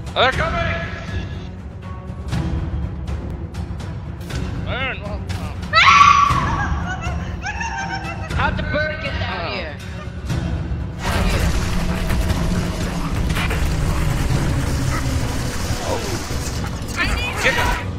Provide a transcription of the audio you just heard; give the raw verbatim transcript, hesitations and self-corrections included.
They're coming! Man, well, oh. How'd the bird get down Oh. here? Get him!